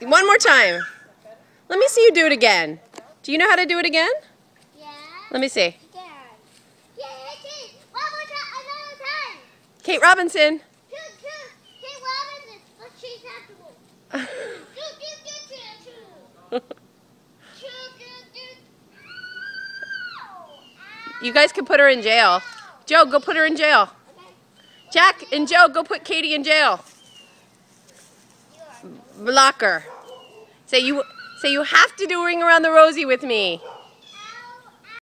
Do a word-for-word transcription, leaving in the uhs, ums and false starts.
One more time. Let me see you do it again. Do you know how to do it again? Yeah. Let me see. Yeah. Yeah, Kate. One more time. Another time. Kate Robinson. Two, two. Kate Robinson. Let's chase after her. Two, two, two, two, two. Two, two, two. You guys can put her in jail. Joe, go put her in jail. Jack and Joe, go put Katie in jail. Block her. Say you, say you have to do Ring Around the Rosie with me.